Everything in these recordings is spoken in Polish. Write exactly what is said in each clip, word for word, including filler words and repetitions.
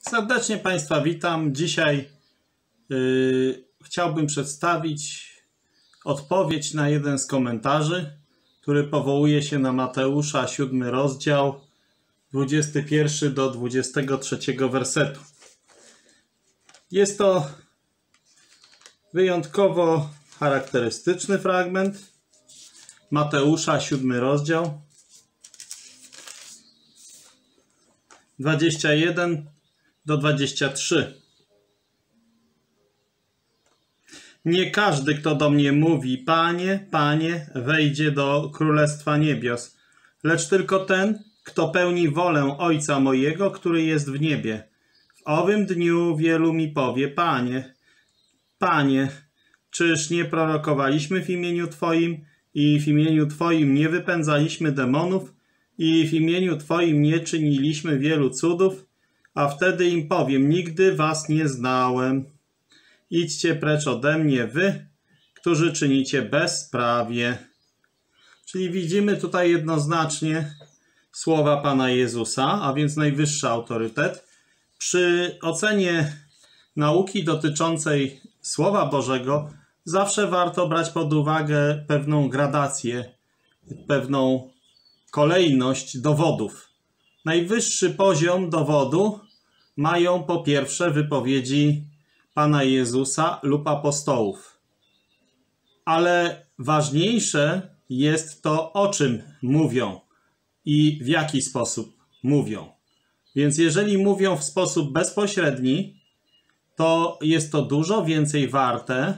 Serdecznie Państwa witam. Dzisiaj yy, chciałbym przedstawić odpowiedź na jeden z komentarzy, który powołuje się na Mateusza, siódmy rozdział, dwudziesty pierwszy do dwudziestego trzeciego wersetu. Jest to wyjątkowo charakterystyczny fragment. Mateusza, siódmy rozdział, dwudziesty pierwszy do dwudziestego trzeciego. Nie każdy, kto do mnie mówi, Panie, Panie, wejdzie do Królestwa Niebios, lecz tylko ten, kto pełni wolę Ojca mojego, który jest w niebie. W owym dniu wielu mi powie, Panie, Panie, czyż nie prorokowaliśmy w imieniu Twoim i w imieniu Twoim nie wypędzaliśmy demonów i w imieniu Twoim nie czyniliśmy wielu cudów? A wtedy im powiem, nigdy was nie znałem. Idźcie precz ode mnie, wy, którzy czynicie bezprawie. Czyli widzimy tutaj jednoznacznie słowa Pana Jezusa, a więc najwyższy autorytet. Przy ocenie nauki dotyczącej Słowa Bożego zawsze warto brać pod uwagę pewną gradację, pewną kolejność dowodów. Najwyższy poziom dowodu mają po pierwsze wypowiedzi Pana Jezusa lub apostołów. Ale ważniejsze jest to, o czym mówią i w jaki sposób mówią. Więc jeżeli mówią w sposób bezpośredni, to jest to dużo więcej warte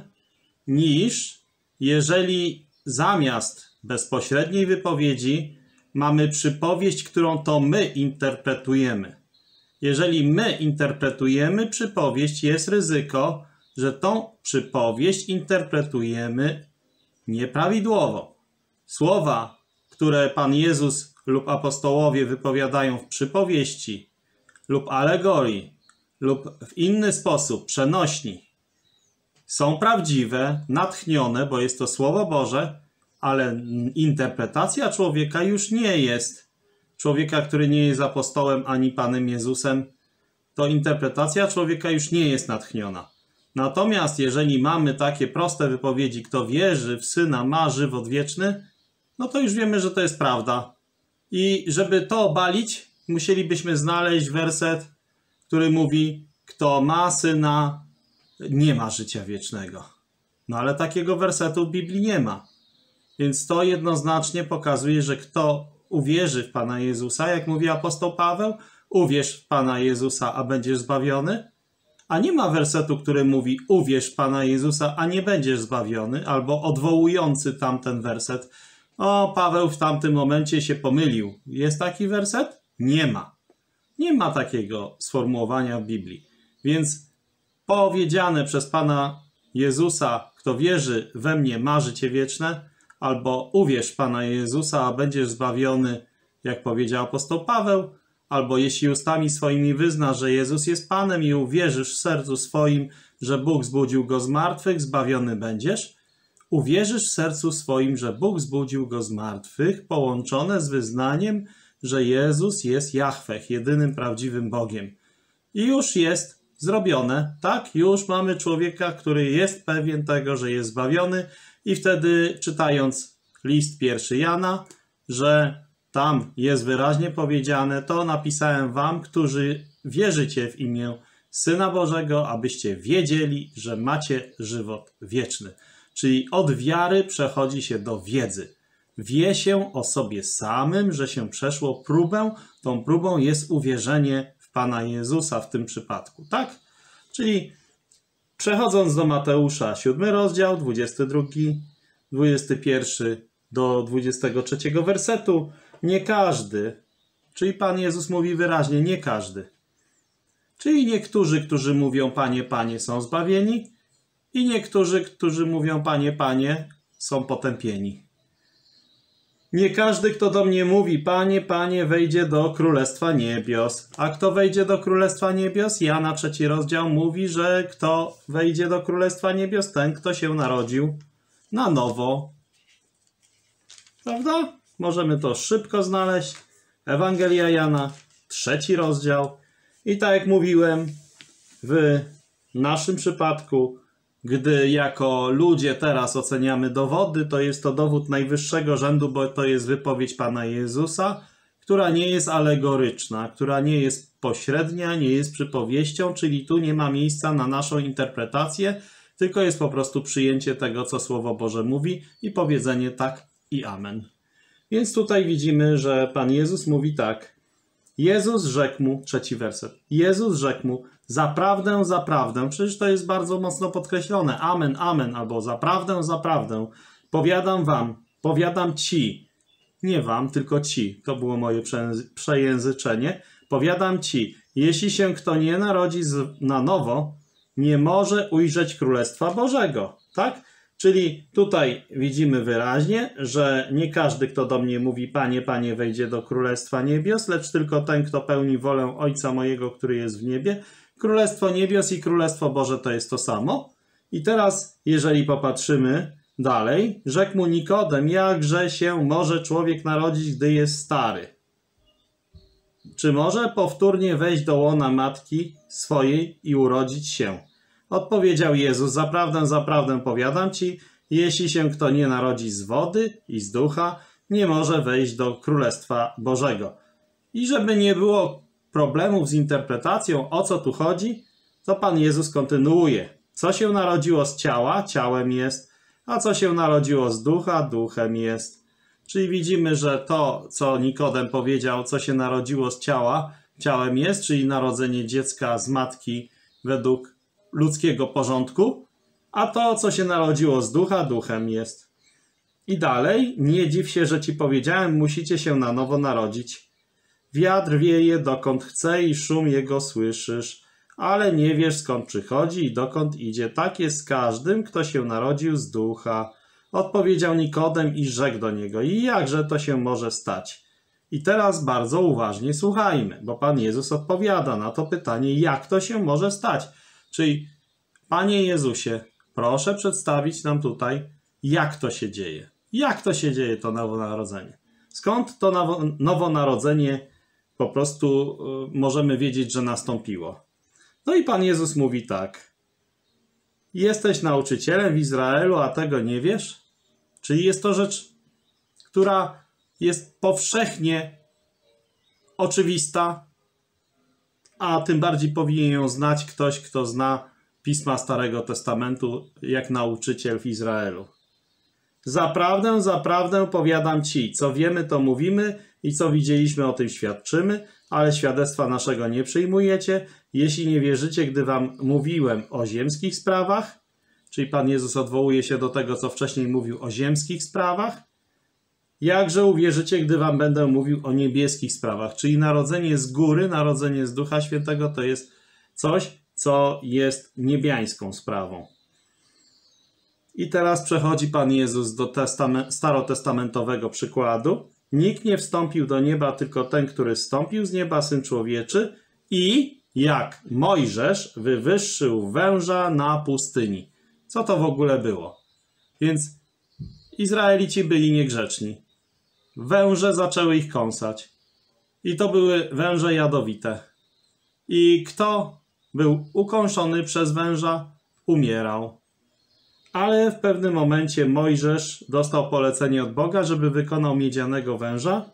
niż jeżeli zamiast bezpośredniej wypowiedzi mamy przypowieść, którą to my interpretujemy. Jeżeli my interpretujemy przypowieść, jest ryzyko, że tą przypowieść interpretujemy nieprawidłowo. Słowa, które Pan Jezus lub apostołowie wypowiadają w przypowieści lub alegorii lub w inny sposób przenośni, są prawdziwe, natchnione, bo jest to Słowo Boże, ale interpretacja człowieka już nie jest. Człowieka, który nie jest apostołem ani Panem Jezusem, to interpretacja człowieka już nie jest natchniona. Natomiast jeżeli mamy takie proste wypowiedzi, kto wierzy w Syna ma żywot wieczny, no to już wiemy, że to jest prawda. I żeby to obalić, musielibyśmy znaleźć werset, który mówi, kto ma Syna, nie ma życia wiecznego. No ale takiego wersetu w Biblii nie ma. Więc to jednoznacznie pokazuje, że kto uwierzy w Pana Jezusa, jak mówi apostoł Paweł, uwierz w Pana Jezusa, a będziesz zbawiony. A nie ma wersetu, który mówi uwierz w Pana Jezusa, a nie będziesz zbawiony, albo odwołujący tamten werset. O, Paweł w tamtym momencie się pomylił. Jest taki werset? Nie ma. Nie ma takiego sformułowania w Biblii. Więc powiedziane przez Pana Jezusa, kto wierzy we mnie ma życie wieczne, albo uwierz w Pana Jezusa, a będziesz zbawiony, jak powiedział apostoł Paweł, albo jeśli ustami swoimi wyznasz, że Jezus jest Panem i uwierzysz w sercu swoim, że Bóg zbudził Go z martwych, zbawiony będziesz. Uwierzysz w sercu swoim, że Bóg zbudził Go z martwych, połączone z wyznaniem, że Jezus jest Jahweh, jedynym prawdziwym Bogiem. I już jest zrobione, tak? Już mamy człowieka, który jest pewien tego, że jest zbawiony. I wtedy czytając list pierwszy Jana, że tam jest wyraźnie powiedziane, to napisałem wam, którzy wierzycie w imię Syna Bożego, abyście wiedzieli, że macie żywot wieczny. Czyli od wiary przechodzi się do wiedzy. Wie się o sobie samym, że się przeszło próbę. Tą próbą jest uwierzenie w Pana Jezusa w tym przypadku. Tak? Czyli przechodząc do Mateusza, siódmy rozdział, dwudziesty drugi, dwudziesty pierwszy do dwudziestego trzeciego wersetu, nie każdy, czyli Pan Jezus mówi wyraźnie, nie każdy. Czyli niektórzy, którzy mówią Panie, Panie, są zbawieni i niektórzy, którzy mówią Panie, Panie, są potępieni. Nie każdy, kto do mnie mówi, Panie, Panie, wejdzie do Królestwa Niebios. A kto wejdzie do Królestwa Niebios? Jana trzeci rozdział mówi, że kto wejdzie do Królestwa Niebios, ten, kto się narodził na nowo. Prawda? Możemy to szybko znaleźć. Ewangelia Jana, trzeci rozdział. I tak jak mówiłem, w naszym przypadku, gdy jako ludzie teraz oceniamy dowody, to jest to dowód najwyższego rzędu, bo to jest wypowiedź Pana Jezusa, która nie jest alegoryczna, która nie jest pośrednia, nie jest przypowieścią, czyli tu nie ma miejsca na naszą interpretację, tylko jest po prostu przyjęcie tego, co Słowo Boże mówi i powiedzenie tak i amen. Więc tutaj widzimy, że Pan Jezus mówi tak. Jezus rzekł mu, trzeci werset, Jezus rzekł mu, zaprawdę, zaprawdę, przecież to jest bardzo mocno podkreślone, amen, amen, albo zaprawdę, zaprawdę, powiadam wam, powiadam ci, nie wam, tylko ci, to było moje przejęzyczenie, powiadam ci, jeśli się kto nie narodzi z, na nowo, nie może ujrzeć Królestwa Bożego, tak? Czyli tutaj widzimy wyraźnie, że nie każdy, kto do mnie mówi, Panie, Panie, wejdzie do Królestwa Niebios, lecz tylko ten, kto pełni wolę Ojca mojego, który jest w niebie. Królestwo Niebios i Królestwo Boże to jest to samo. I teraz, jeżeli popatrzymy dalej, rzekł mu Nikodem, jakże się może człowiek narodzić, gdy jest stary? Czy może powtórnie wejść do łona matki swojej i urodzić się? Odpowiedział Jezus, zaprawdę, zaprawdę powiadam ci, jeśli się kto nie narodzi z wody i z ducha, nie może wejść do Królestwa Bożego. I żeby nie było problemów z interpretacją, o co tu chodzi, to Pan Jezus kontynuuje. Co się narodziło z ciała, ciałem jest, a co się narodziło z ducha, duchem jest. Czyli widzimy, że to, co Nikodem powiedział, co się narodziło z ciała, ciałem jest, czyli narodzenie dziecka z matki według ludzkiego porządku, a to, co się narodziło z ducha, duchem jest. I dalej, nie dziw się, że ci powiedziałem, musicie się na nowo narodzić. Wiatr wieje dokąd chce i szum jego słyszysz, ale nie wiesz skąd przychodzi i dokąd idzie. Tak jest z każdym, kto się narodził z ducha. Odpowiedział Nikodem i rzekł do niego, i jakże to się może stać? I teraz bardzo uważnie słuchajmy, bo Pan Jezus odpowiada na to pytanie, jak to się może stać. Czyli, Panie Jezusie, proszę przedstawić nam tutaj, jak to się dzieje. Jak to się dzieje, to nowonarodzenie? Skąd to nowo, nowonarodzenie po prostu y, możemy wiedzieć, że nastąpiło? No i Pan Jezus mówi tak. Jesteś nauczycielem w Izraelu, a tego nie wiesz? Czyli jest to rzecz, która jest powszechnie oczywista, a tym bardziej powinien ją znać ktoś, kto zna Pisma Starego Testamentu, jak nauczyciel w Izraelu. Zaprawdę, zaprawdę powiadam ci, co wiemy, to mówimy i co widzieliśmy, o tym świadczymy, ale świadectwa naszego nie przyjmujecie, jeśli nie wierzycie, gdy wam mówiłem o ziemskich sprawach, czyli Pan Jezus odwołuje się do tego, co wcześniej mówił o ziemskich sprawach, jakże uwierzycie, gdy wam będę mówił o niebieskich sprawach, czyli narodzenie z góry, narodzenie z Ducha Świętego to jest coś, co jest niebiańską sprawą. I teraz przechodzi Pan Jezus do starotestamentowego przykładu. Nikt nie wstąpił do nieba, tylko ten, który wstąpił z nieba, Syn Człowieczy, i jak Mojżesz wywyższył węża na pustyni. Co to w ogóle było? Więc Izraelici byli niegrzeczni. Węże zaczęły ich kąsać. I to były węże jadowite. I kto był ukąszony przez węża, umierał. Ale w pewnym momencie Mojżesz dostał polecenie od Boga, żeby wykonał miedzianego węża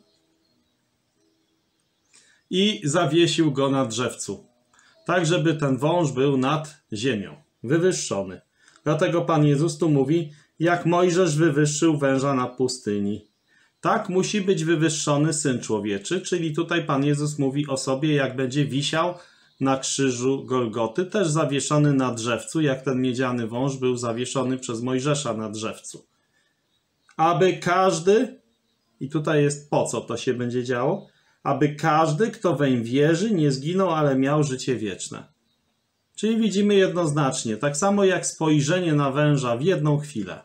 i zawiesił go na drzewcu. Tak, żeby ten wąż był nad ziemią, wywyższony. Dlatego Pan Jezus tu mówi, jak Mojżesz wywyższył węża na pustyni. Tak musi być wywyższony Syn Człowieczy, czyli tutaj Pan Jezus mówi o sobie, jak będzie wisiał na krzyżu Golgoty, też zawieszony na drzewcu, jak ten miedziany wąż był zawieszony przez Mojżesza na drzewcu. Aby każdy, i tutaj jest po co to się będzie działo, aby każdy, kto weń wierzy, nie zginął, ale miał życie wieczne. Czyli widzimy jednoznacznie, tak samo jak spojrzenie na węża w jedną chwilę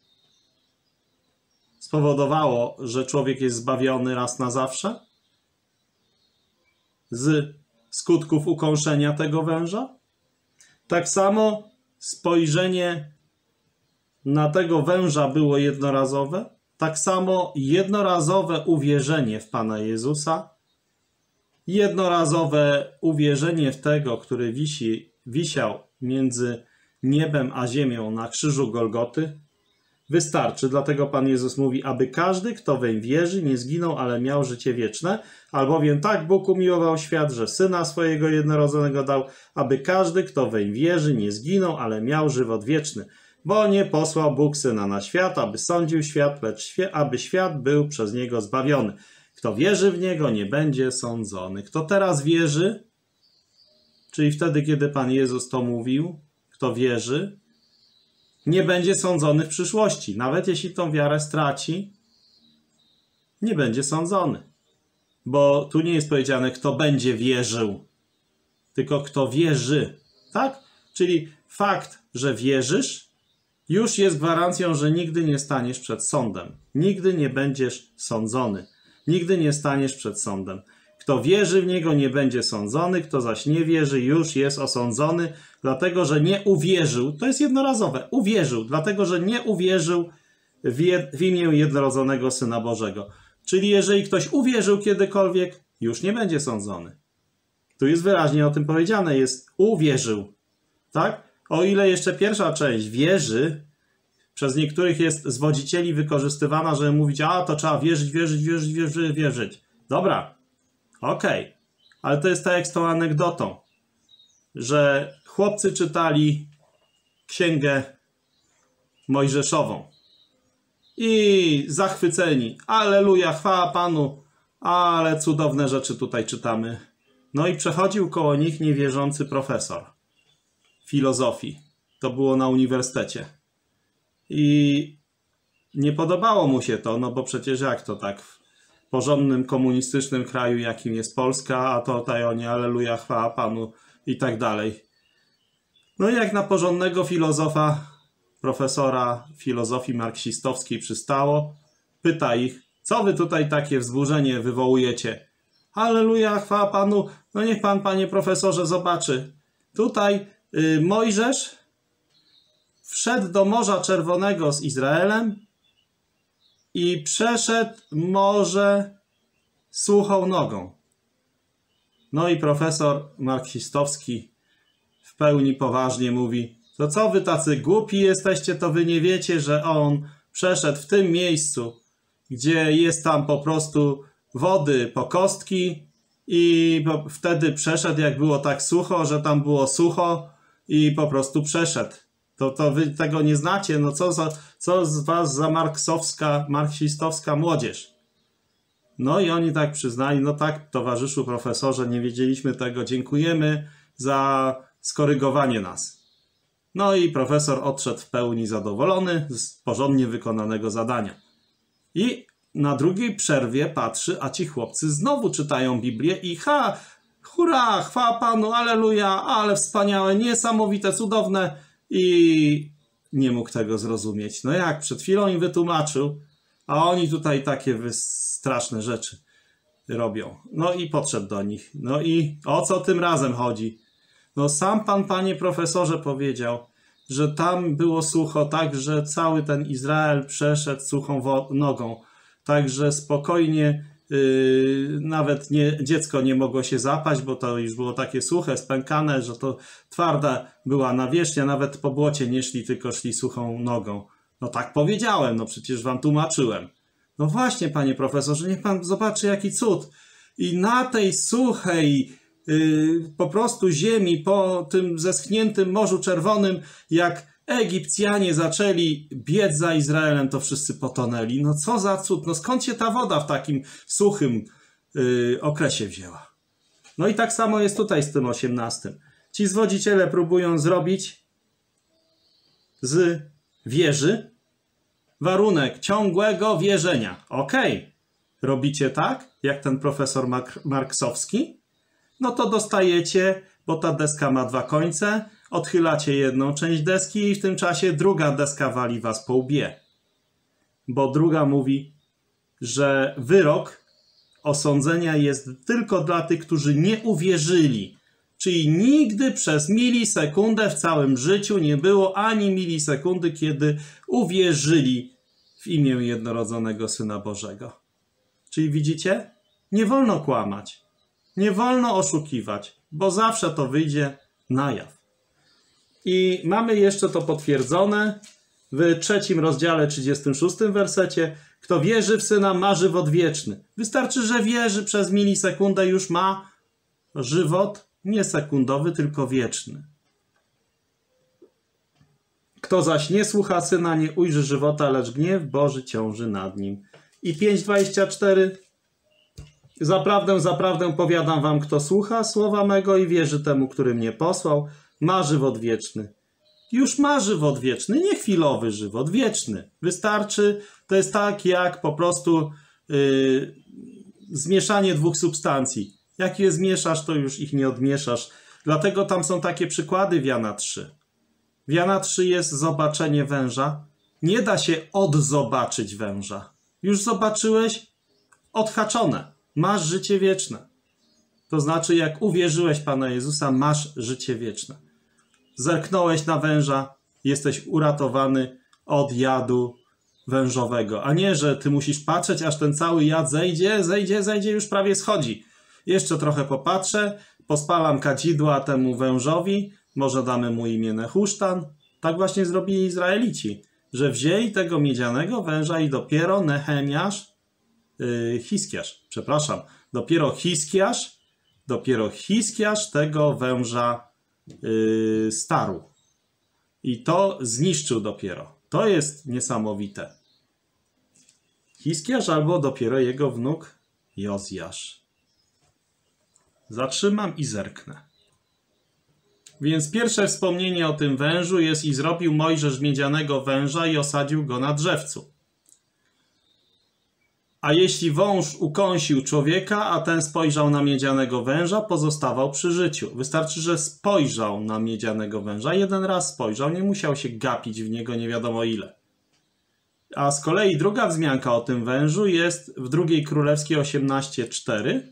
spowodowało, że człowiek jest zbawiony raz na zawsze z skutków ukąszenia tego węża. Tak samo spojrzenie na tego węża było jednorazowe. Tak samo jednorazowe uwierzenie w Pana Jezusa jednorazowe uwierzenie w tego, który wisi, wisiał między niebem a ziemią na krzyżu Golgoty, wystarczy. Dlatego Pan Jezus mówi, aby każdy, kto weń wierzy, nie zginął, ale miał życie wieczne. Albowiem tak Bóg umiłował świat, że Syna swojego jednorodzonego dał, aby każdy, kto weń wierzy, nie zginął, ale miał żywot wieczny. Bo nie posłał Bóg Syna na świat, aby sądził świat, lecz świe aby świat był przez Niego zbawiony. Kto wierzy w Niego, nie będzie sądzony. Kto teraz wierzy, czyli wtedy, kiedy Pan Jezus to mówił, kto wierzy, nie będzie sądzony w przyszłości. Nawet jeśli tą wiarę straci, nie będzie sądzony. Bo tu nie jest powiedziane, kto będzie wierzył, tylko kto wierzy. Tak? Czyli fakt, że wierzysz, już jest gwarancją, że nigdy nie staniesz przed sądem. Nigdy nie będziesz sądzony. Nigdy nie staniesz przed sądem. Kto wierzy w Niego, nie będzie sądzony, kto zaś nie wierzy, już jest osądzony, dlatego że nie uwierzył. To jest jednorazowe. Uwierzył, dlatego że nie uwierzył w, jed, w imię jednorodzonego Syna Bożego. Czyli jeżeli ktoś uwierzył kiedykolwiek, już nie będzie sądzony. Tu jest wyraźnie o tym powiedziane, jest uwierzył. Tak? O ile jeszcze pierwsza część wierzy, przez niektórych jest zwodzicieli wykorzystywana, żeby mówić, a to trzeba wierzyć, wierzyć, wierzyć, wierzyć, wierzyć. Dobra, okej, okay. Ale to jest tak jak z tą anegdotą, że chłopcy czytali księgę mojżeszową i zachwyceni, alleluja, chwała Panu, ale cudowne rzeczy tutaj czytamy. No i przechodził koło nich niewierzący profesor filozofii. To było na uniwersytecie. I nie podobało mu się to, no bo przecież jak to tak w porządnym komunistycznym kraju, jakim jest Polska, a to tutaj oni, alleluja, chwała Panu i tak dalej. No i jak na porządnego filozofa, profesora filozofii marksistowskiej przystało, pyta ich, co wy tutaj takie wzburzenie wywołujecie? Alleluja, chwała Panu, no niech Pan, Panie profesorze, zobaczy. Tutaj y, Mojżesz wszedł do Morza Czerwonego z Izraelem i przeszedł morze suchą nogą. No i profesor marksistowski w pełni poważnie mówi, to co wy tacy głupi jesteście, to wy nie wiecie, że on przeszedł w tym miejscu, gdzie jest tam po prostu wody po kostki i wtedy przeszedł, jak było tak sucho, że tam było sucho i po prostu przeszedł. To, to wy tego nie znacie, no co, za, co z was za marksowska, marksistowska młodzież? No i oni tak przyznali, no tak, towarzyszu profesorze, nie wiedzieliśmy tego, dziękujemy za skorygowanie nas. No i profesor odszedł w pełni zadowolony z porządnie wykonanego zadania. I na drugiej przerwie patrzy, a ci chłopcy znowu czytają Biblię i ha, hurra, chwała Panu, alleluja, ale wspaniałe, niesamowite, cudowne. I nie mógł tego zrozumieć. No jak, przed chwilą im wytłumaczył, a oni tutaj takie straszne rzeczy robią. No i podszedł do nich. No i o co tym razem chodzi? No sam Pan, Panie profesorze, powiedział, że tam było sucho, tak, że cały ten Izrael przeszedł suchą nogą. Także spokojnie, yy, nawet nie, dziecko nie mogło się zapaść, bo to już było takie suche, spękane, że to twarda była nawierzchnia, nawet po błocie nie szli, tylko szli suchą nogą. No tak powiedziałem, no przecież wam tłumaczyłem. No właśnie, panie profesorze, niech pan zobaczy, jaki cud. I na tej suchej yy, po prostu ziemi, po tym zeschniętym Morzu Czerwonym, jak Egipcjanie zaczęli biec za Izraelem, to wszyscy potonęli. No co za cud, no skąd się ta woda w takim suchym yy, okresie wzięła? No i tak samo jest tutaj z tym osiemnastym. Ci zwodziciele próbują zrobić z wieży warunek ciągłego wierzenia. Okej, okay. Robicie tak, jak ten profesor Mark Marksowski? No to dostajecie, bo ta deska ma dwa końce, odchylacie jedną część deski i w tym czasie druga deska wali was po łbie. Bo druga mówi, że wyrok osądzenia jest tylko dla tych, którzy nie uwierzyli. Czyli nigdy przez milisekundę w całym życiu nie było ani milisekundy, kiedy uwierzyli w imię jednorodzonego Syna Bożego. Czyli widzicie? Nie wolno kłamać. Nie wolno oszukiwać, bo zawsze to wyjdzie na jaw. I mamy jeszcze to potwierdzone w trzecim rozdziale, trzydziestym szóstym wersecie. Kto wierzy w Syna, ma żywot wieczny. Wystarczy, że wierzy przez milisekundę, już ma żywot nie sekundowy, tylko wieczny. Kto zaś nie słucha Syna, nie ujrzy żywota, lecz gniew Boży ciąży nad nim. I pięć dwadzieścia cztery. Zaprawdę, zaprawdę powiadam wam, kto słucha słowa mego i wierzy temu, który mnie posłał, ma żywot wieczny. Już ma żywot wieczny, nie chwilowy żywot, wieczny. Wystarczy, to jest tak jak po prostu yy, zmieszanie dwóch substancji. Jak je zmieszasz, to już ich nie odmieszasz. Dlatego tam są takie przykłady w Jana trzy. W Jana trzy jest zobaczenie węża. Nie da się odzobaczyć węża. Już zobaczyłeś, odhaczone. Masz życie wieczne. To znaczy, jak uwierzyłeś Pana Jezusa, masz życie wieczne. Zerknąłeś na węża, jesteś uratowany od jadu wężowego. A nie, że ty musisz patrzeć, aż ten cały jad zejdzie, zejdzie, zejdzie, już prawie schodzi. Jeszcze trochę popatrzę, pospalam kadzidła temu wężowi, może damy mu imię Nehusztan. Tak właśnie zrobili Izraelici, że wzięli tego miedzianego węża i dopiero Nehemiasz, yy, Hiskiarz, przepraszam, dopiero Hiskiarz, dopiero Hiskiarz tego węża yy, starł. I to zniszczył dopiero. To jest niesamowite. Hiskiarz albo dopiero jego wnuk Jozjasz. Zatrzymam i zerknę. Więc pierwsze wspomnienie o tym wężu jest: i zrobił Mojżesz miedzianego węża i osadził go na drzewcu. A jeśli wąż ukąsił człowieka, a ten spojrzał na miedzianego węża, pozostawał przy życiu. Wystarczy, że spojrzał na miedzianego węża. Jeden raz spojrzał, nie musiał się gapić w niego nie wiadomo ile. A z kolei druga wzmianka o tym wężu jest w drugiej Królewskiej osiemnaście cztery.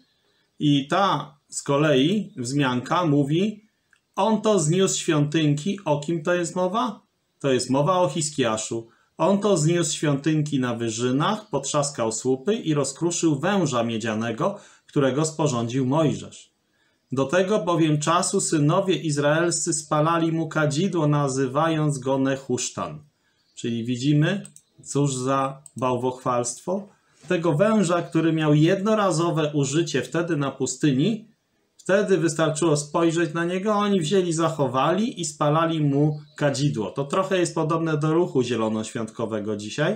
I ta z kolei wzmianka mówi: on to zniósł świątynki. O kim to jest mowa? To jest mowa o Hiskiaszu. On to zniósł świątynki na wyżynach, potrzaskał słupy i rozkruszył węża miedzianego, którego sporządził Mojżesz. Do tego bowiem czasu synowie izraelscy spalali mu kadzidło, nazywając go Nehusztan. Czyli widzimy, cóż za bałwochwalstwo. Tego węża, który miał jednorazowe użycie wtedy na pustyni, wtedy wystarczyło spojrzeć na niego, oni wzięli, zachowali i spalali mu kadzidło. To trochę jest podobne do ruchu zielonoświątkowego dzisiaj,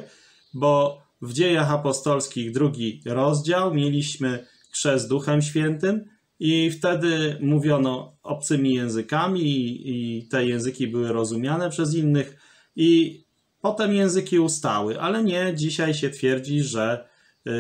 bo w Dziejach Apostolskich drugi rozdział mieliśmy chrzest Duchem Świętym i wtedy mówiono obcymi językami i, i te języki były rozumiane przez innych i potem języki ustały, ale nie, dzisiaj się twierdzi, że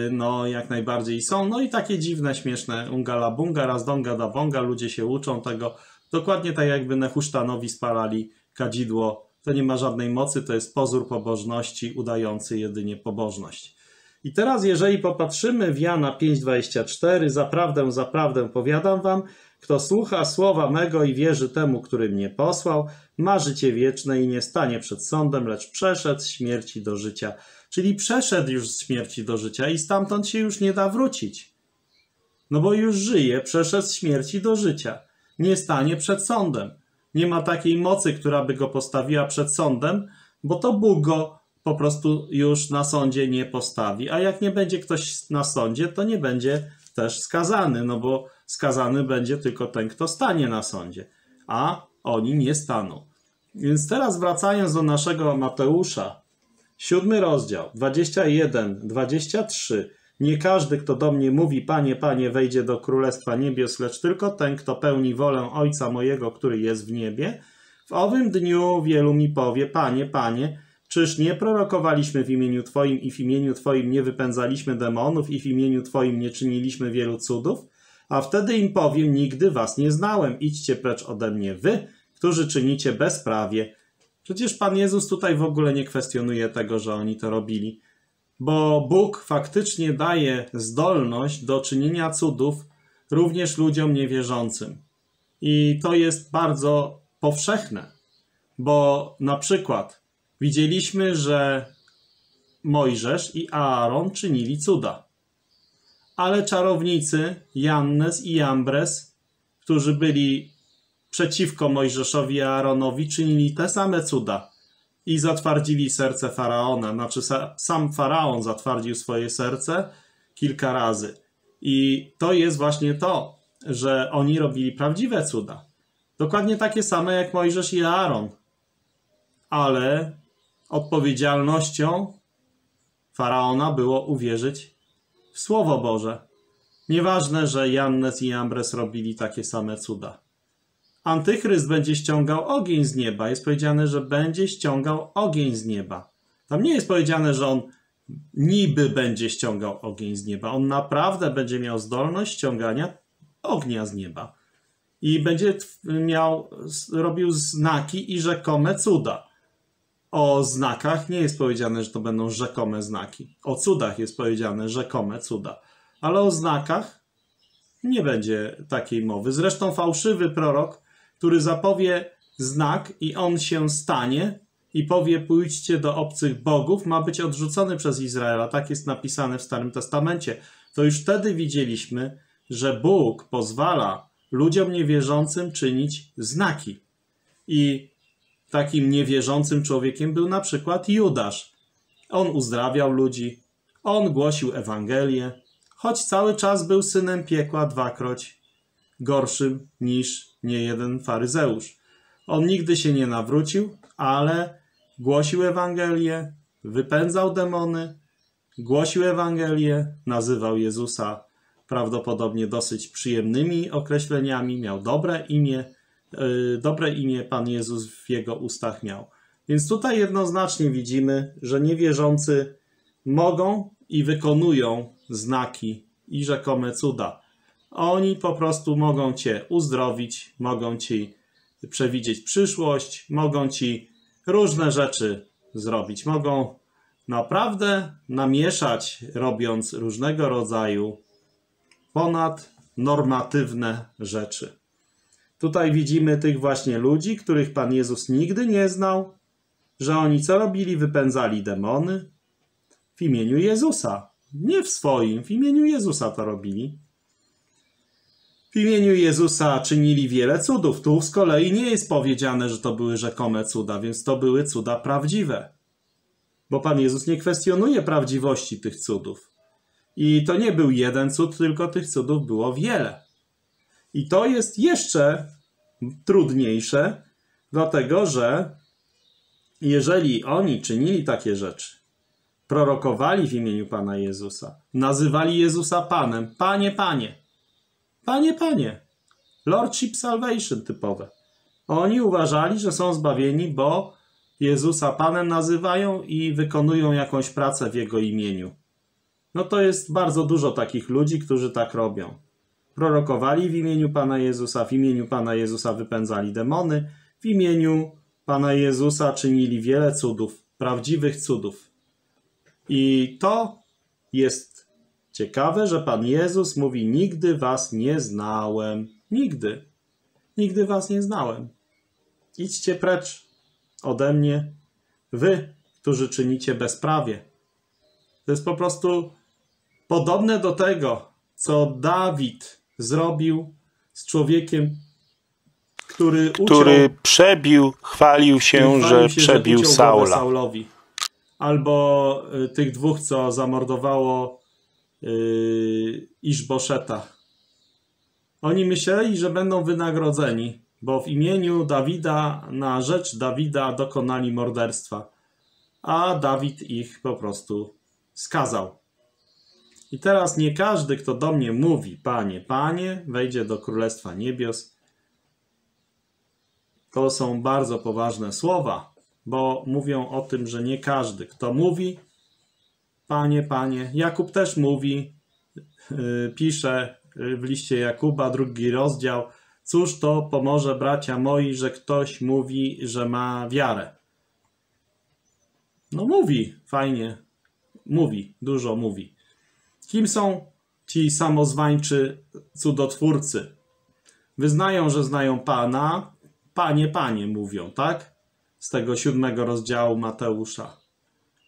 no jak najbardziej są. No i takie dziwne, śmieszne ungala bunga, raz donga da bonga, ludzie się uczą tego. Dokładnie tak jakby Nehusztanowi spalali kadzidło. To nie ma żadnej mocy, to jest pozór pobożności udający jedynie pobożność. I teraz jeżeli popatrzymy w Jana pięć dwadzieścia cztery, zaprawdę, zaprawdę powiadam wam, kto słucha słowa mego i wierzy temu, który mnie posłał, ma życie wieczne i nie stanie przed sądem, lecz przeszedł z śmierci do życia. Czyli przeszedł już z śmierci do życia i stamtąd się już nie da wrócić. No bo już żyje, przeszedł z śmierci do życia. Nie stanie przed sądem. Nie ma takiej mocy, która by go postawiła przed sądem, bo to Bóg go po prostu już na sądzie nie postawi. A jak nie będzie ktoś na sądzie, to nie będzie też skazany, no bo skazany będzie tylko ten, kto stanie na sądzie. A oni nie staną. Więc teraz wracając do naszego Mateusza, siódmy rozdział, dwadzieścia jeden, dwadzieścia trzy. Nie każdy, kto do mnie mówi, Panie, Panie, wejdzie do Królestwa Niebios, lecz tylko ten, kto pełni wolę Ojca mojego, który jest w niebie. W owym dniu wielu mi powie, Panie, Panie, czyż nie prorokowaliśmy w imieniu Twoim i w imieniu Twoim nie wypędzaliśmy demonów i w imieniu Twoim nie czyniliśmy wielu cudów? A wtedy im powiem, nigdy was nie znałem, idźcie precz ode mnie wy, którzy czynicie bezprawie. Przecież Pan Jezus tutaj w ogóle nie kwestionuje tego, że oni to robili, bo Bóg faktycznie daje zdolność do czynienia cudów również ludziom niewierzącym. I to jest bardzo powszechne, bo na przykład widzieliśmy, że Mojżesz i Aaron czynili cuda, ale czarownicy Jannes i Jambres, którzy byli przeciwko Mojżeszowi i Aaronowi, czynili te same cuda i zatwardzili serce Faraona. Znaczy sam Faraon zatwardził swoje serce kilka razy. I to jest właśnie to, że oni robili prawdziwe cuda. Dokładnie takie same jak Mojżesz i Aaron. Ale odpowiedzialnością Faraona było uwierzyć w Słowo Boże. Nieważne, że Jannes i Jambres robili takie same cuda. Antychryst będzie ściągał ogień z nieba. Jest powiedziane, że będzie ściągał ogień z nieba. Tam nie jest powiedziane, że on niby będzie ściągał ogień z nieba. On naprawdę będzie miał zdolność ściągania ognia z nieba. I będzie miał, robił znaki i rzekome cuda. O znakach nie jest powiedziane, że to będą rzekome znaki. O cudach jest powiedziane rzekome cuda. Ale o znakach nie będzie takiej mowy. Zresztą fałszywy prorok, który zapowie znak i on się stanie i powie pójdźcie do obcych bogów, ma być odrzucony przez Izraela. Tak jest napisane w Starym Testamencie. To już wtedy widzieliśmy, że Bóg pozwala ludziom niewierzącym czynić znaki. I takim niewierzącym człowiekiem był na przykład Judasz. On uzdrawiał ludzi, on głosił Ewangelię, choć cały czas był synem piekła dwakroć gorszym niż niejeden faryzeusz. On nigdy się nie nawrócił, ale głosił Ewangelię, wypędzał demony, głosił Ewangelię, nazywał Jezusa prawdopodobnie dosyć przyjemnymi określeniami, miał dobre imię, yy, dobre imię Pan Jezus w jego ustach miał. Więc tutaj jednoznacznie widzimy, że niewierzący mogą i wykonują znaki i rzekome cuda. Oni po prostu mogą cię uzdrowić, mogą ci przewidzieć przyszłość, mogą ci różne rzeczy zrobić. Mogą naprawdę namieszać, robiąc różnego rodzaju ponadnormatywne rzeczy. Tutaj widzimy tych właśnie ludzi, których Pan Jezus nigdy nie znał, że oni co robili? Wypędzali demony w imieniu Jezusa. Nie w swoim, w imieniu Jezusa to robili. W imieniu Jezusa czynili wiele cudów. Tu z kolei nie jest powiedziane, że to były rzekome cuda, więc to były cuda prawdziwe. Bo Pan Jezus nie kwestionuje prawdziwości tych cudów. I to nie był jeden cud, tylko tych cudów było wiele. I to jest jeszcze trudniejsze, dlatego że jeżeli oni czynili takie rzeczy, prorokowali w imieniu Pana Jezusa, nazywali Jezusa Panem, Panie, Panie, Panie, Panie, Lordship Salvation typowe. Oni uważali, że są zbawieni, bo Jezusa Panem nazywają i wykonują jakąś pracę w Jego imieniu. No to jest bardzo dużo takich ludzi, którzy tak robią. Prorokowali w imieniu Pana Jezusa, w imieniu Pana Jezusa wypędzali demony, w imieniu Pana Jezusa czynili wiele cudów, prawdziwych cudów. I to jest ciekawe, że Pan Jezus mówi, nigdy was nie znałem. Nigdy. Nigdy was nie znałem. Idźcie precz ode mnie, wy, którzy czynicie bezprawie. To jest po prostu podobne do tego, co Dawid zrobił z człowiekiem, który, uciął, który przebił, chwalił się, chwalił że się, przebił że Saula. Saulowi. Albo y, tych dwóch, co zamordowało y, Iszboszeta. Oni myśleli, że będą wynagrodzeni, bo w imieniu Dawida, na rzecz Dawida dokonali morderstwa. A Dawid ich po prostu skazał. I teraz nie każdy, kto do mnie mówi, Panie, Panie, wejdzie do Królestwa Niebios. To są bardzo poważne słowa, bo mówią o tym, że nie każdy, kto mówi, Panie, Panie. Jakub też mówi, yy, pisze w liście Jakuba, drugi rozdział, cóż to pomoże, bracia moi, że ktoś mówi, że ma wiarę. No mówi, fajnie, mówi, dużo mówi. Kim są ci samozwańczy cudotwórcy? Wyznają, że znają Pana, Panie, Panie mówią, tak? Z tego siódmego rozdziału Mateusza.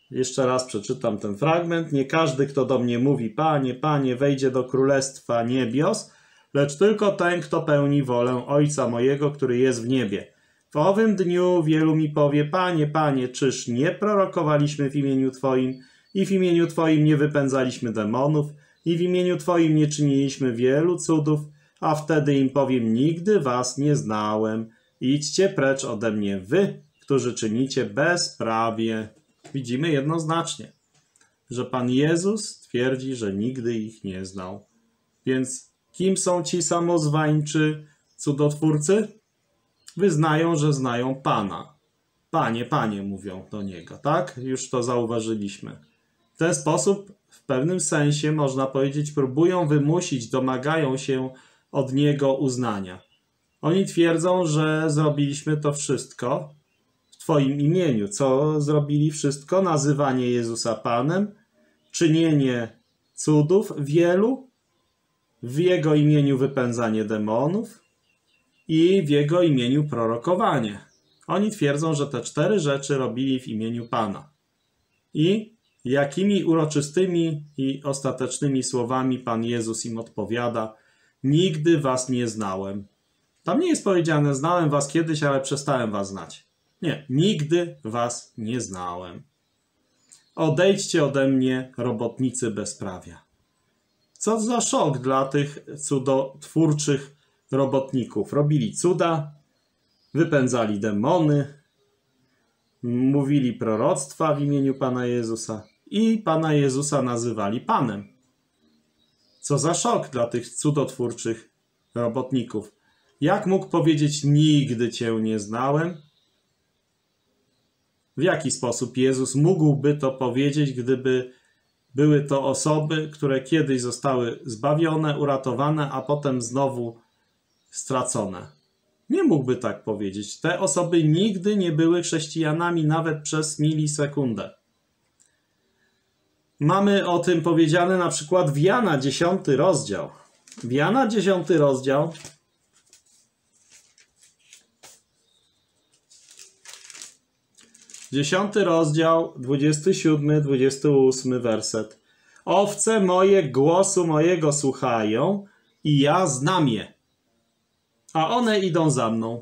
Jeszcze raz przeczytam ten fragment. Nie każdy, kto do mnie mówi, Panie, Panie, wejdzie do Królestwa Niebios, lecz tylko ten, kto pełni wolę Ojca mojego, który jest w niebie. W owym dniu wielu mi powie, Panie, Panie, czyż nie prorokowaliśmy w imieniu Twoim i w imieniu Twoim nie wypędzaliśmy demonów i w imieniu Twoim nie czyniliśmy wielu cudów, a wtedy im powiem, nigdy was nie znałem. Idźcie precz ode mnie wy, którzy czynicie bezprawie. Widzimy jednoznacznie, że Pan Jezus twierdzi, że nigdy ich nie znał. Więc kim są ci samozwańczy cudotwórcy? Wyznają, że znają Pana. Panie, Panie, mówią do Niego, tak? Już to zauważyliśmy. W ten sposób, w pewnym sensie, można powiedzieć, próbują wymusić, domagają się od Niego uznania. Oni twierdzą, że zrobiliśmy to wszystko w Twoim imieniu. Co zrobili wszystko? Nazywanie Jezusa Panem, czynienie cudów wielu, w Jego imieniu wypędzanie demonów i w Jego imieniu prorokowanie. Oni twierdzą, że te cztery rzeczy robili w imieniu Pana. I jakimi uroczystymi i ostatecznymi słowami Pan Jezus im odpowiada: nigdy was nie znałem. Tam nie jest powiedziane, znałem was kiedyś, ale przestałem was znać. Nie, nigdy was nie znałem. Odejdźcie ode mnie, robotnicy bezprawia. Co za szok dla tych cudotwórczych robotników. Robili cuda, wypędzali demony, mówili proroctwa w imieniu Pana Jezusa i Pana Jezusa nazywali Panem. Co za szok dla tych cudotwórczych robotników. Jak mógł powiedzieć, nigdy Cię nie znałem? W jaki sposób Jezus mógłby to powiedzieć, gdyby były to osoby, które kiedyś zostały zbawione, uratowane, a potem znowu stracone? Nie mógłby tak powiedzieć. Te osoby nigdy nie były chrześcijanami nawet przez milisekundę. Mamy o tym powiedziane na przykład w Jana dziesiąty rozdział. W Jana dziesiąty rozdział dziesiąty rozdział, dwudziesty siódmy, dwudziesty ósmy werset. Owce moje głosu mojego słuchają i ja znam je, a one idą za mną.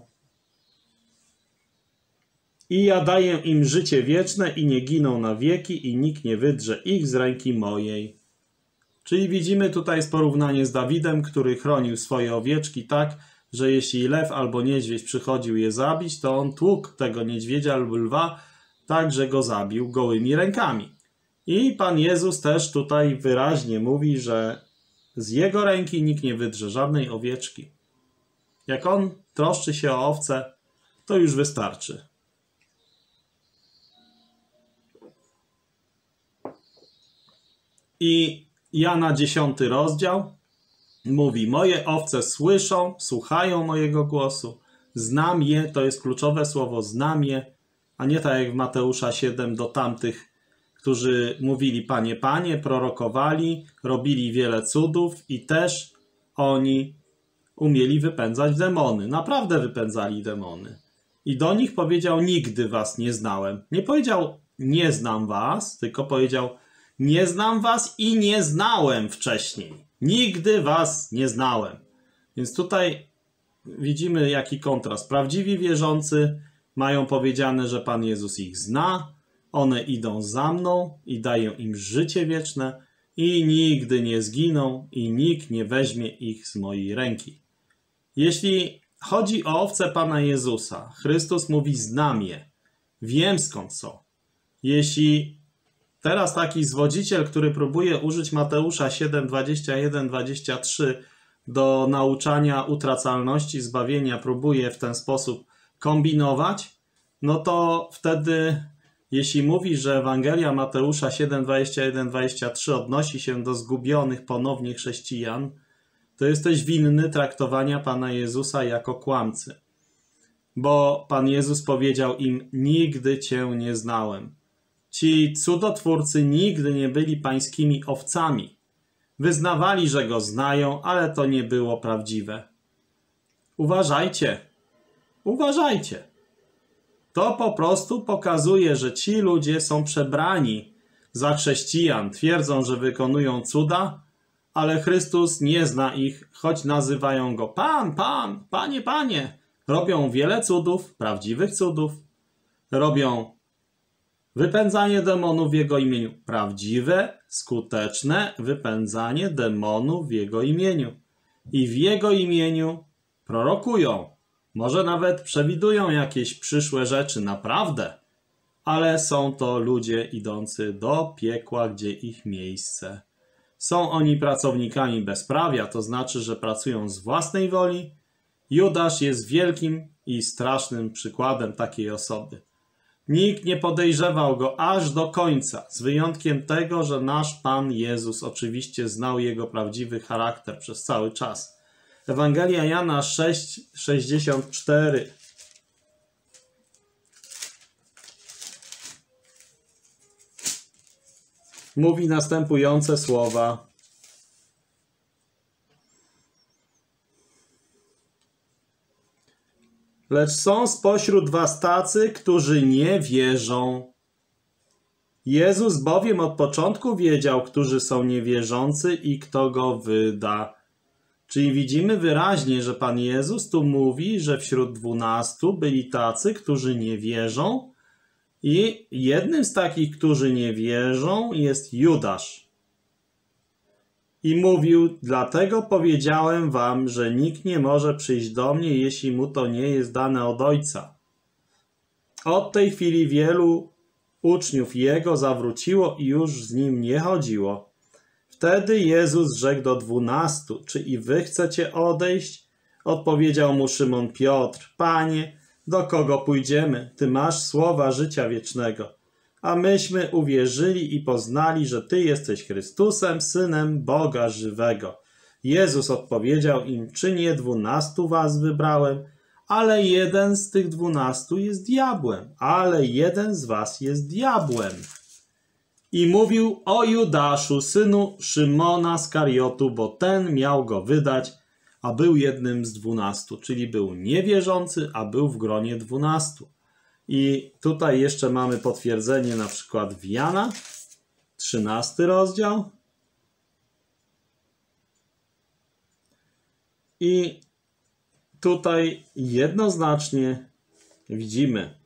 I ja daję im życie wieczne i nie giną na wieki i nikt nie wydrze ich z ręki mojej. Czyli widzimy tutaj porównanie z Dawidem, który chronił swoje owieczki tak, że jeśli lew albo niedźwiedź przychodził je zabić, to on tłukł tego niedźwiedzia lub lwa tak, że go zabił gołymi rękami. I Pan Jezus też tutaj wyraźnie mówi, że z jego ręki nikt nie wydrze żadnej owieczki. Jak on troszczy się o owce, to już wystarczy. I Jana dziesiąty rozdział mówi, moje owce słyszą, słuchają mojego głosu, znam je, to jest kluczowe słowo, znam je, a nie tak jak w Mateusza siedem do tamtych, którzy mówili Panie, Panie, prorokowali, robili wiele cudów i też oni umieli wypędzać demony. Naprawdę wypędzali demony. I do nich powiedział, nigdy was nie znałem. Nie powiedział, nie znam was, tylko powiedział, nie znam was i nie znałem wcześniej. Nigdy was nie znałem. Więc tutaj widzimy jaki kontrast. Prawdziwi wierzący mają powiedziane, że Pan Jezus ich zna, one idą za mną i daję im życie wieczne i nigdy nie zginą i nikt nie weźmie ich z mojej ręki. Jeśli chodzi o owce Pana Jezusa, Chrystus mówi, znam je, wiem skąd są. Jeśli teraz taki zwodziciel, który próbuje użyć Mateusza siedem, dwadzieścia jeden, dwadzieścia trzy do nauczania utracalności zbawienia, próbuje w ten sposób kombinować, no to wtedy, jeśli mówi, że Ewangelia Mateusza siedem, dwadzieścia jeden, dwadzieścia trzy odnosi się do zgubionych ponownie chrześcijan, to jesteś winny traktowania Pana Jezusa jako kłamcy. Bo Pan Jezus powiedział im, nigdy Cię nie znałem. Ci cudotwórcy nigdy nie byli pańskimi owcami. Wyznawali, że Go znają, ale to nie było prawdziwe. Uważajcie, uważajcie. To po prostu pokazuje, że ci ludzie są przebrani za chrześcijan, twierdzą, że wykonują cuda, ale Chrystus nie zna ich, choć nazywają Go Pan, Pan, Panie, Panie. Robią wiele cudów, prawdziwych cudów. Robią wypędzanie demonów w Jego imieniu. Prawdziwe, skuteczne wypędzanie demonów w Jego imieniu. I w Jego imieniu prorokują. Może nawet przewidują jakieś przyszłe rzeczy, naprawdę. Ale są to ludzie idący do piekła, gdzie ich miejsce. Są oni pracownikami bezprawia, to znaczy, że pracują z własnej woli. Judasz jest wielkim i strasznym przykładem takiej osoby. Nikt nie podejrzewał go aż do końca, z wyjątkiem tego, że nasz Pan Jezus oczywiście znał jego prawdziwy charakter przez cały czas. Ewangelia Jana sześć, sześćdziesiąt cztery. Mówi następujące słowa. Lecz są spośród was tacy, którzy nie wierzą. Jezus bowiem od początku wiedział, którzy są niewierzący i kto go wyda. Czyli widzimy wyraźnie, że Pan Jezus tu mówi, że wśród dwunastu byli tacy, którzy nie wierzą i jednym z takich, którzy nie wierzą, jest Judasz. I mówił, dlatego powiedziałem wam, że nikt nie może przyjść do mnie, jeśli mu to nie jest dane od Ojca. Od tej chwili wielu uczniów Jego zawróciło i już z Nim nie chodziło. Wtedy Jezus rzekł do dwunastu, czy i wy chcecie odejść? Odpowiedział mu Szymon Piotr, Panie, do kogo pójdziemy? Ty masz słowa życia wiecznego. A myśmy uwierzyli i poznali, że Ty jesteś Chrystusem, Synem Boga żywego. Jezus odpowiedział im, czy nie dwunastu was wybrałem, ale jeden z tych dwunastu jest diabłem, ale jeden z was jest diabłem. I mówił o Judaszu, synu Szymona z Kariotu, bo ten miał go wydać, a był jednym z dwunastu, czyli był niewierzący, a był w gronie dwunastu. I tutaj jeszcze mamy potwierdzenie na przykład w Jana, trzynasty rozdział. I tutaj jednoznacznie widzimy,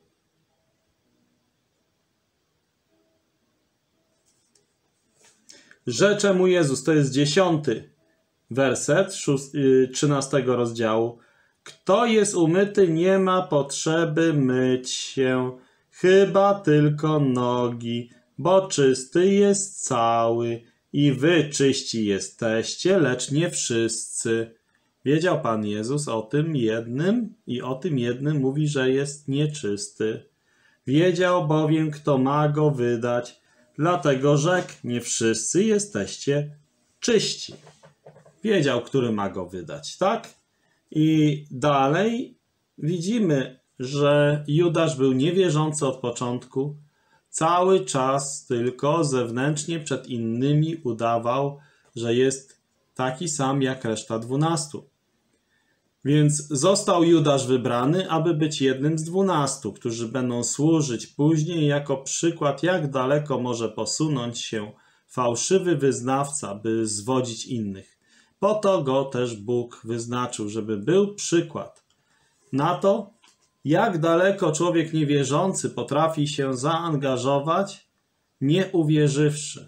rzecze mu Jezus, to jest dziesiąty werset trzynastego rozdziału. Kto jest umyty, nie ma potrzeby myć się, chyba tylko nogi, bo czysty jest cały. I wy czyści jesteście, lecz nie wszyscy. Wiedział Pan Jezus o tym jednym i o tym jednym mówi, że jest nieczysty. Wiedział bowiem, kto ma go wydać, dlatego rzekł, nie wszyscy jesteście czyści. Wiedział, który ma go wydać, tak? I dalej widzimy, że Judasz był niewierzący od początku. Cały czas tylko zewnętrznie przed innymi udawał, że jest taki sam jak reszta dwunastu. Więc został Judasz wybrany, aby być jednym z dwunastu, którzy będą służyć później jako przykład, jak daleko może posunąć się fałszywy wyznawca, by zwodzić innych. Po to go też Bóg wyznaczył, żeby był przykład na to, jak daleko człowiek niewierzący potrafi się zaangażować, nie uwierzywszy.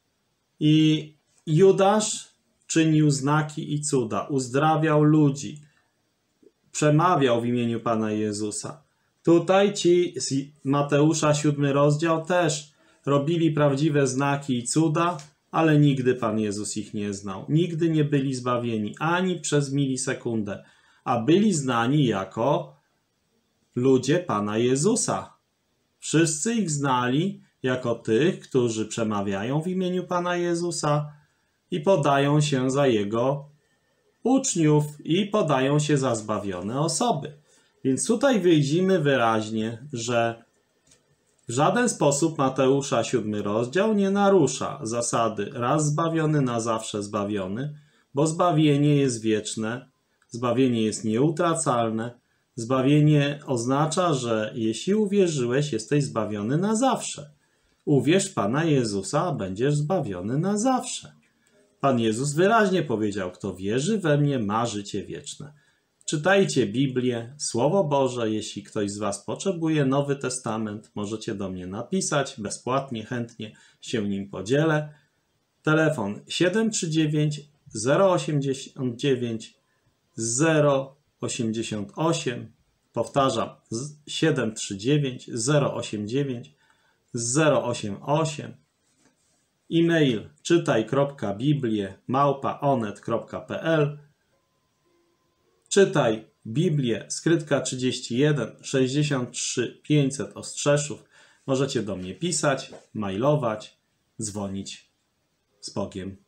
I Judasz czynił znaki i cuda, uzdrawiał ludzi, przemawiał w imieniu Pana Jezusa. Tutaj ci z Mateusza siódmy rozdział też robili prawdziwe znaki i cuda, ale nigdy Pan Jezus ich nie znał. Nigdy nie byli zbawieni, ani przez milisekundę, a byli znani jako ludzie Pana Jezusa. Wszyscy ich znali jako tych, którzy przemawiają w imieniu Pana Jezusa i podają się za Jego uczniów i podają się za zbawione osoby. Więc tutaj widzimy wyraźnie, że w żaden sposób Mateusza siódmy rozdział nie narusza zasady raz zbawiony, na zawsze zbawiony, bo zbawienie jest wieczne, zbawienie jest nieutracalne, Zbawienie oznacza, że jeśli uwierzyłeś, jesteś zbawiony na zawsze. Uwierz w Pana Jezusa, a będziesz zbawiony na zawsze. Pan Jezus wyraźnie powiedział, kto wierzy we mnie, ma życie wieczne. Czytajcie Biblię, Słowo Boże. Jeśli ktoś z Was potrzebuje Nowy Testament, możecie do mnie napisać, bezpłatnie, chętnie się nim podzielę. Telefon siedem trzy dziewięć zero osiem dziewięć zero osiem osiem. Powtarzam, siedem trzy dziewięć zero osiem dziewięć zero osiem osiem. E-mail czytaj kropka biblię małpa onet kropka p l. Czytaj Biblię, skrytka trzydzieści jeden sześćdziesiąt trzy pięćset Ostrzeszów. Możecie do mnie pisać, mailować, dzwonić. Z Bogiem.